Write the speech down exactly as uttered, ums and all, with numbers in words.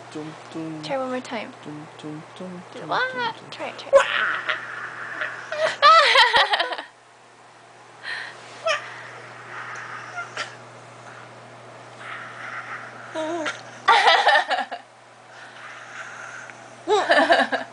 Try one more time. Wah! Try it, try it. Ha ha ha!